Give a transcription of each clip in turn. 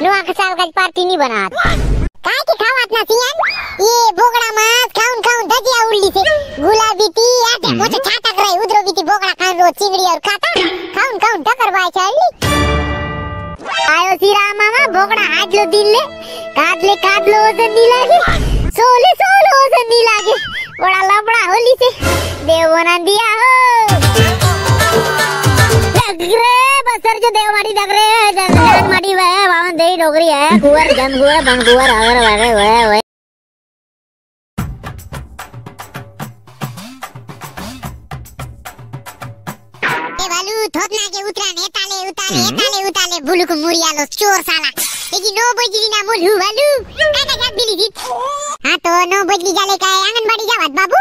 नवा साल का पार्टी नहीं बना काय के खावात ना सियान ये बोगड़ा मास खाउन खाउन धजिया उल्ली से गुलाबी ती आटे मोचे छाता करे उधरो बीती बोगड़ा खान रो चिंगड़ी और खाता खाउन खाउन टकर बाय चाली आयो सीरा मामा बोगड़ा आज लो दिल ले काद लो ओजन नी लागे सोले ओजन नी लागे बड़ा लबड़ा होली से देव बना दिया हो लग बसर जो देव माड़ी लग रे जन माड़ी वे वावन देई डोगरी है कुवर जन कुवर बन कुवर अगर वागे वे ए बालू थोतना के उतराने ताले बुलु को मुरिया लो चोर साला एकी 9 बजली ना मोलू बालू काटा काट दिली थी हां तो 9 बजली जाले काय आंगनबाड़ी जावत बाबू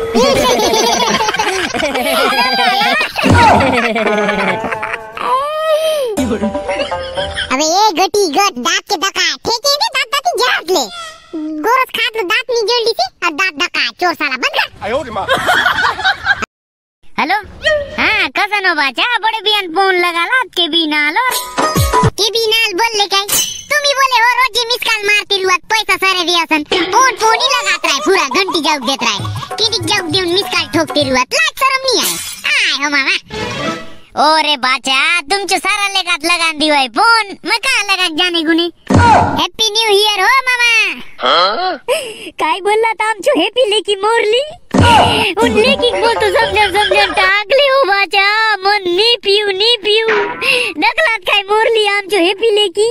अबे ये गटी गट दांत के दका ठेके दे दांत दांती जात ले गोरस खाद लो दांत नहीं जोड़ ली थी और दांत दका चोर साला बंद कर आयो रे मां हेलो हां कसनो बाचा बड़े बियान फोन लगा ला के बिनाल बोल ले काय तुम ही बोले हो रोज मिस कॉल मारती लुआत पैसा सारे दियासन फोन ही लगात रहा पूरा घंटी जाउक देत रहा किडिक जाउक देउन मिस कॉल ठोकती लुआत लाज शरम नहीं आए हो मामा ओरे बाचा तुमचे सारा लेगात लगान दी होय फोन मैं कहां लगा जाने गुनी हैप्पी न्यू ईयर हो मामा हां काय बोलला था आमचो हैप्पी लेकी मोरली उन लेकी बोल तो समझन टाकले हो बाचा मन नी पिऊ दखलात काय मोरली आमचो हैप्पी लेकी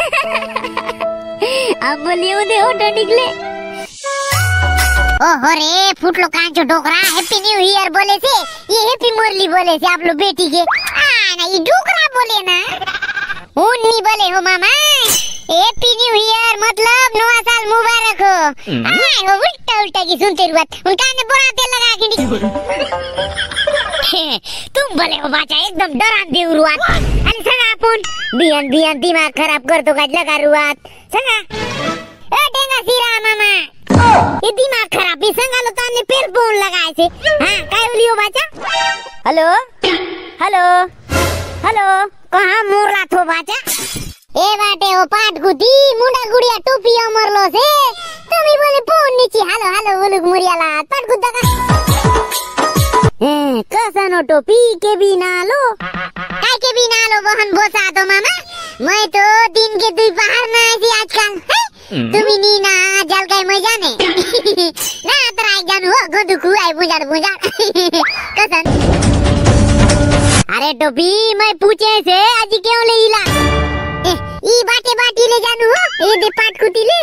अब बोलियो दे ओटा निकले ओहो रे फुटलो कांचो डोकरा हैप्पी न्यू ईयर बोले से ये हैप्पी मुरली बोले से आप लोग बेटी के ना ये डोकरा बोले ना उन नहीं बोले हो मामा हैप्पी न्यू ईयर मतलब नया साल मुबारक हो हो उल्टा की सुनते रुआत उनका ने बुरा तेल लगा के तुम बोले हो बाचा एकदम डरान दे रुआत अरे सगा फोन बियान दिमाग खराब कर तो गाज लगा रुआत सगा ए डेंगा सीरा मामा ये दिमाग खराब भी संगालो ताने फिर फोन लगाए से हां काय बोलियो बाचा हेलो कहां मोरला थो बाचा ए बाटे ओ पाट गुदी मुंडा गुड़िया टोपी अमरलो से तुम ही बोले फोन नीचे हेलो बोलुक मुरियाला पाट गुद्दा का कसनो टोपी के बिनालो काय के बिनालो बहन बोसा तो मामा मैं तो दिन के दुई बाहर ना ऐसी आजकल तुम्ही नी ना जल गए मैं जाने ना तराई जानू हो गोदुकू आई बुझाड़ कसन अरे टोपी मैं पूछे से आज क्यों ले इला ई बाटी ले जानू हो ए दे पाट कुटी ले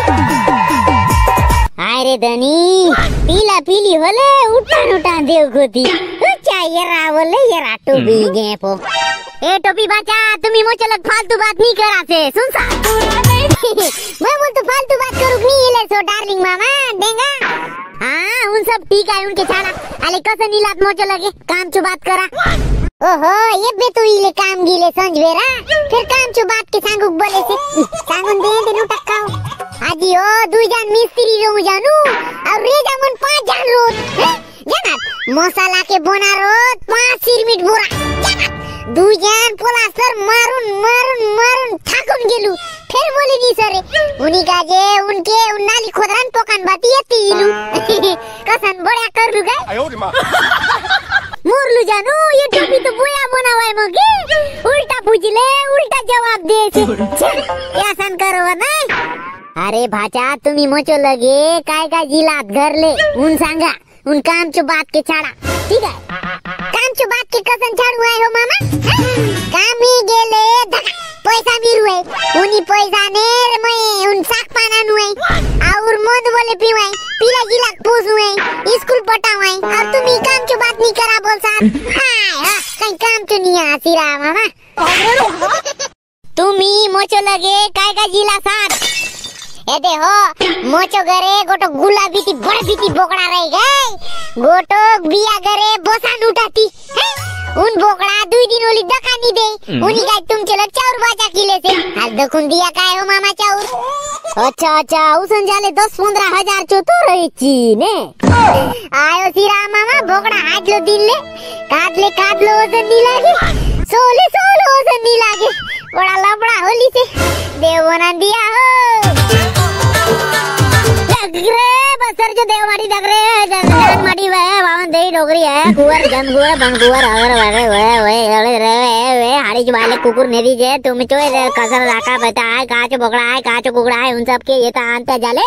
अरे धनी पीला पीली होले उठान देव गोती क्या ये रावले ये राटो भी गए पो ए टोपी बाचा तुम ही मुझे लग फालतू बात नहीं करा से सुन सा मैं बोल तो फालतू बात करूँ नहीं ले सो डार्लिंग मामा देंगा हाँ उन सब ठीक है उनके छाड़ा अले कैसे नीलात मुझे लगे काम चु बात करा ओहो ये बे तू इले काम गिले संजवेरा फिर काम चु बात के सांगुक बोले से सांगुन दे नु टक्काओ आजी ओ दुई जान मिस्त्री रो जानू और रे जामन 5 जान रोत जानत मसाला के बना रोत 5 सिरमिट बोरा जानत दुई जान पोलास्टर मारून ठाकुन गेलू फिर बोली नी सरे उनी गाजे उनके उन्नाली खोदरान पोकान बाती तीलू कसन बड़ा कर लू गए आयो रे मां मोरलू जानू ये टोपी तो बोया बनावाय मगे उल्टा पूछले उल्टा जवाब दे से क्या सन करो ना अरे भाचा तुम्ही मोचो लगे काय का जिलात घर ले उन सांगा उन काम चो बात के छाड़ा ठीक है काम चो बात के कसन छाड़ू आए हो मामा काम ही गेले धका पैसा मिरुए उनी पैसा ने मैं उन साक पाना नुए और मद बोले पीवाई पीला जिला पूछुए स्कूल पटावाई और तुम ही काम चो बात नहीं करा बोल सा हां कहीं काम चो नहीं आसीरा मामा तुम ही मोचो लगे काय का जिला साथ ए देखो मोचो घरे गोटो गुलाबी ती बड़ बीती बोकड़ा रह गए गोटो बिया घरे बोसा उठाती उन बोकड़ा 2 दिन ओली दका नहीं दे उनी गाय तुम चलो चाउर बाजा किले से हाल दखुन दिया काय हो मामा चाउर अच्छा उसन जाले 10-15 हजार चो तो रही ची ने आयो सीरा मामा बोकड़ा आज लो दिन ले काद लो ओजन नहीं लागे सोले ओजन नहीं लागे बड़ा लबड़ा होली से देव बना दिया हो। बसर जो देव मारी दग रहे हैं जान मारी वे वावन देई डोगरी है कुवर जम कुवर बन कुवर अगर वे हाड़ी वाले कुकुर नेदी जे तुम चोय कसर राका बेटा है काच बोकड़ा है काच कुकड़ा है उन सब के ये तो आंते जाले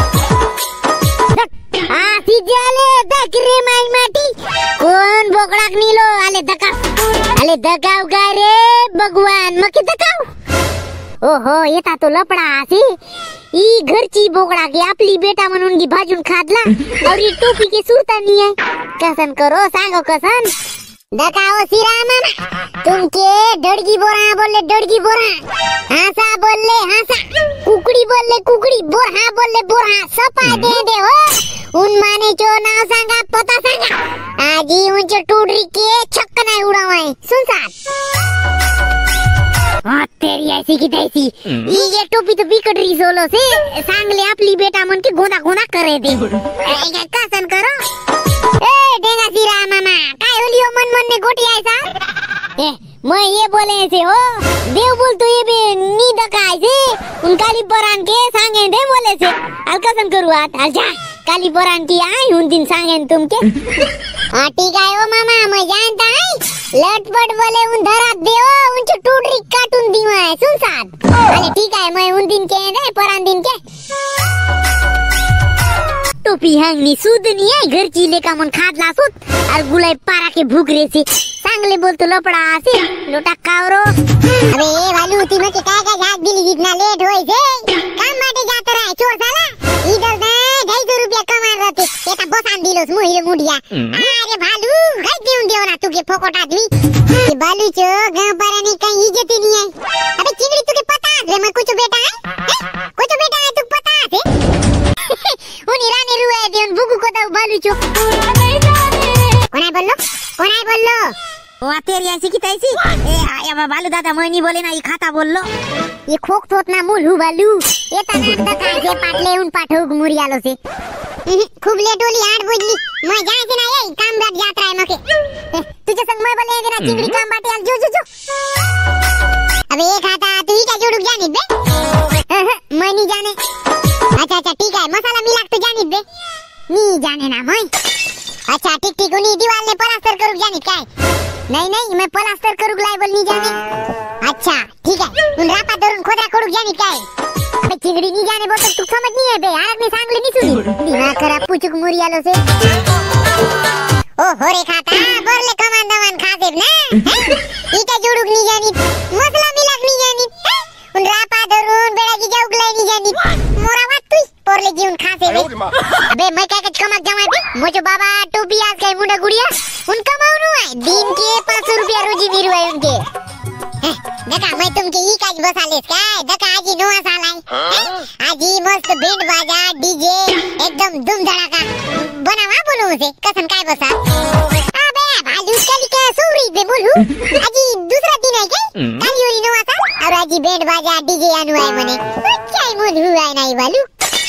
आसी जाले दकरे माई माटी कौन बोकड़ा नीलो आले दकाव का रे भगवान मके दकाव ओहो ये तो लपड़ा आसी ई घरची बोकड़ा के आपली बेटा म्हणून की भाजून खादला और ये टोपी के सुरता नहीं है कसन करो सांगो कसन दकाओ सिरामा तुमके डड़गी बोरा बोले डड़गी बोरा हासा बोले हासा कुकड़ी बोले कुकड़ी बोरा बोले बोरा सपा दे हो उन माने जो नाव सांगा पता सांगा आजी उनचे टूडरी के छक्का नहीं उड़ावाए सुन साथ हाँ तेरी ऐसी की तैसी ये टोपी तो बिकट रही सोलो से सांगले आपली बेटा मन के गोदा गोदा करे दे कसन करो ए डेंगा सिरा मामा काय होलियो मन मन ने गोटी ऐसा मैं ये बोले ऐसे हो देव बोल तो ये भी नी दकाय से उन काली परान के सांगे दे बोले से अल कसन करू आत अल जा काली परान की आई उन दिन सांगे तुमके हाँ ठीक है ओ मामा मैं जानता है लटपट बोले उन धरा देओ उनचे टूडरी काटून दिवा है सुन साथ अरे ठीक है मैं उन दिन के दे परान दिन के टोपी हंगनी सुदनी है घर चीले का मन खाद लासुत और गुलाई पारा के भूख रे से सांगले बोल तो लपड़ा आसे लोटा कावरो अबे वालू ती मके काय काय झाग दिली इतना लेट होई से काम माटे जात रहा चोर साला इधर ना 250 रुपया कमा रहते एका बसान दिलोस मुहिले मुडिया अरे भालू गई देऊन देव ना तुके फोकट आदमी ये बालू चो गांव पर नहीं कहीं इज्जत ही नहीं है अबे चिंगड़ी तुके पता है मैं कुछ बेटा है कुछ बेटा है तू पता है उनी रानी रुए देन बुगु को दाऊ बालू चो कोनाय बोललो ओ तेरी ऐसी की तैसी ए आया बालू दादा मैं नहीं बोले ना ये खाता बोल लो ये खोक थोत ना मुलू बालू ये तना दका जे पाटले उन पाठो गुमुरियालो से खूब लेट होली 8 बजली मैं जाए से ना ये काम बैठ जात रहा है मके तुझे संग मैं बोले ना चिंगड़ी काम बाटे आल जो अबे ये खाता तू ही क्या जोड़ू जानी बे मैं नहीं जाने अच्छा ठीक है मसाला मिला तो जानी बे नहीं जाने ना मैं अच्छा ठीक उनी दीवार ने प्लास्टर करू जानी काय नहीं मैं प्लास्टर करू लाइबल नहीं जाने अच्छा ठीक है उन रापा धरून खोदा करू जानी काय अबे चिंगड़ी नहीं जाने बोल तू समझ नहीं है बे यार ने सांगले नहीं सुनी दिमाग खराब पुचुक मुरियालो से ओ होरे खाता बोरले कमान दमान खासे ना इटा जोड़ुक नहीं जानी मसला मिलाक नहीं जानी उन रापा धरून बेड़ा की जाउक लाई नहीं जानी मोरा बात तू पोरले जीवन खासे बे अबे मैं क्या कच कमाक जमा बे मोचो बाबा टोपी आज के मुंडा गुड़िया उन कमाउनु है दिन के 500 रुपया रोजी मिरु है उनके देखा मैं तुमके ई काज बसालेस काय देखा आजी नवा साल आई आजी मस्त बैंड बाजा डीजे एकदम धूम धड़ाका बनावा बोलू से कसन काय बसा अबे भालू कल के सोरी बे बोलू आजी दूसरा दिन है के काली होली नवा साल और आजी बैंड बाजा डीजे आनु है मने क्या मोल हुआ नहीं बालू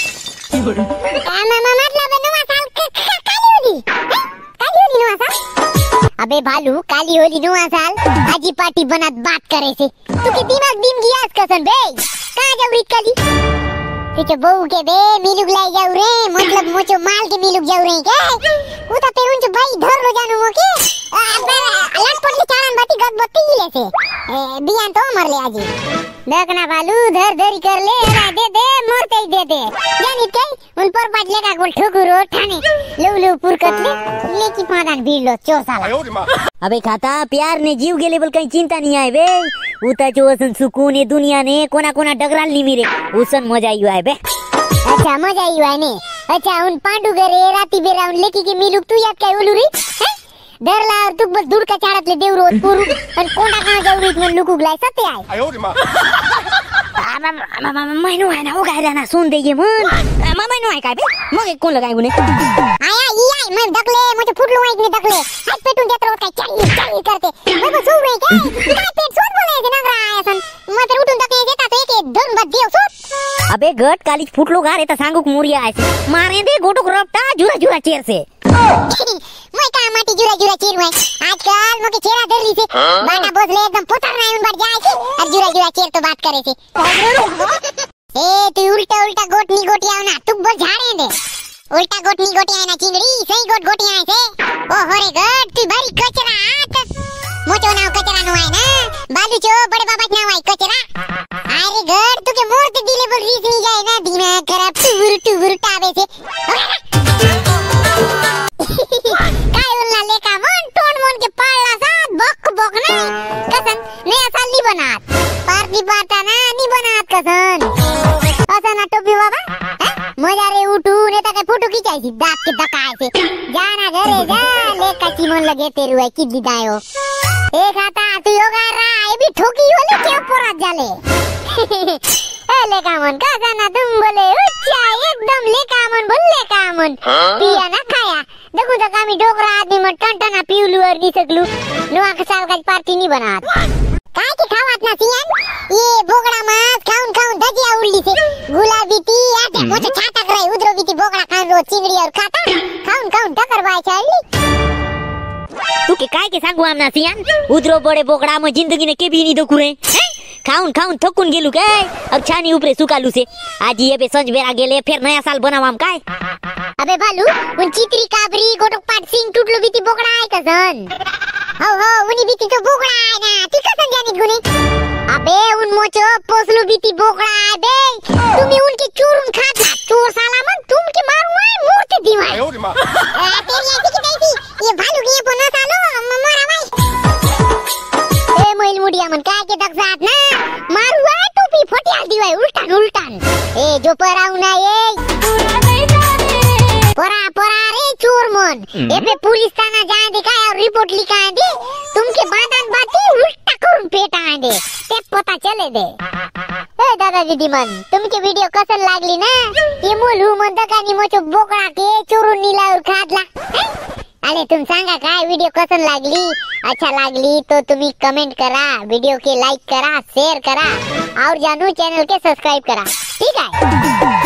मामा मतलब नवा साल काली होली नवा साल अबे भालू काली होली नवा साल आजी पार्टी बनात बात करे से तू के दिमाग दिन गियास कसन बे कहां जाऊ री काली तुझे बहू के बे मिलुक लाई जाऊ रे मतलब मोचो माल के मिलुक जाऊ रे के उता पे उनचे भाई धर लो जानु मोके लटपट के चारण बाती गद बत्ती ले से बियान तो मर ले आजी देखना भालू धर धरी कर ले दे मरते ही दे जानी के उन पर बात लेगा गोल ठोकुरो ठाने लू पुरकत ले की पादान भीड़ लो चोर साला अबे खाता प्यार ने जीव गेले बोल कहीं चिंता नहीं आए बे उता चोसन सुकून ये दुनिया ने कोना कोना डगराल नहीं मिले उसन मजा ही है बे अच्छा मजा ही है ने अच्छा उन पांडू करे राती बेरा उन लेकी के मिलुक तू याद काय ओलू रे डरला और तू बस दूर का चाड़त ले देव रोज पुरु और कोंडा कहां जाऊ रे में लुकुक लाई सते आए मैनू है ना वो गाय ना सुन दे ये मन मैनू है काय बे मगे कोण लगाय गुने आया ई आई मैं दकले मुझे फुटलो है इतने दकले हाथ पेटून देत रोज काय चाहिए करते मैं बस सो गई काय पेट सोच बोले थे नगरा आया सन मैं फिर उठून दके देता तो एक धन बद दियो सोच अबे गट कालीच फुटलो गा रे ता सांगुक मुरिया आसे मारे दे गोटुक रपटा जुरा जुरा चेर से मैं का माटी जुरा जुरा चेर हुआ आजकल मोके चेहरा धरली से बाटा बोसले एकदम पुतर नहीं उन बढ़ जाए छे और जुरा जुरा चेर तो बात करे छे ए तू उल्टा उल्टा गोटनी गोटिया ना तू बोल झाड़े दे उल्टा गोटनी गोटिया ना चिंगड़ी सही गोटिया है से ओ होरे गड तू भारी कचरा आत मोचो नाव कचरा नो है ना बालू चो बड़े बाबा नाव है कचरा अरे गड तू के मूर्ति दिले बोल रीस नहीं जाए ना दिमाग खराब टू बुरटा आवे से काय बोलना लेका मन टोन मन के पाळला साथ बक बक ना कसन नया साल नी बनात पार्टी पार्टा ना नी बनात कसन असा ना टोपी बाबा मजा रे उठू नेता काय फोटो खिचायची दात के दकायचे जाना घरे जा लेका चिमन लगे तेरू है किदी दायो एक आता तू योगा रा ये भी ठोकी वाले क्यों पोरात जाले ए लेका मन का जाना तुम बोले उच्चा एकदम लेका मन बोल लेका मन पिया ना खाया देखो तो कामी डोकरा आदमी मन टंटना पिउलू और नी सकलू नवा के साल का पार्टी नहीं बनात काय के खावात ना सियान ये बोगड़ा मास खाउन खाउन धजिया उल्ली से गुलाबी टी आटे मोचे छातक रही उधरो बीती बोगड़ा खान रो चिंगड़ी और खाता खाउन खाउन टकर बाय चाली तू के काय के सांगू आमना सियान उधरो बड़े बोगड़ा में जिंदगी ने के भी नहीं दोकू रे खाउन खाउन थकुन गेलू काय अब छानी ऊपरे सुकालू से आज ये बे संज बेरा गेले फिर नया साल बनावाम काय अबे बालू उन चित्री काबरी गोटक पाट सिंग टूटलो बीती बोगड़ा है कसन हो उनी बीती तो बोगड़ा है ना तू कसन जानित गुनी अबे उन मोचो पोसलू बीती बोगड़ा है बे तुम्ही उनके चूरून खात ना चोर साला मन तुम के मारू है मूर्ति दीवार तेरी ऐसी की तैसी ये भालू की ये पोना सालो मारा भाई ए मोइल मुड़िया मन काय के दक जात ना मारू है टोपी फटियाल दीवाय उल्टान उल्टान ए जो पराऊ ना ये परा रे चोर मन ए पे पुलिस थाना जाए दिखाए और रिपोर्ट लिखाए दे तुमके बांधन बाती उल्टा करून पेटाए दे ते पता चले दे ए दादा दीदी मन तुमके वीडियो कसन लागली ना ये मुलू मन दकानी मोचो बोकड़ा के चोरून नीला और खादला अरे तुम सांगा काय वीडियो कसन लागली अच्छा लागली तो तुम्ही कमेंट करा वीडियो के लाइक करा शेयर करा और जानू चैनल के सब्सक्राइब करा ठीक है।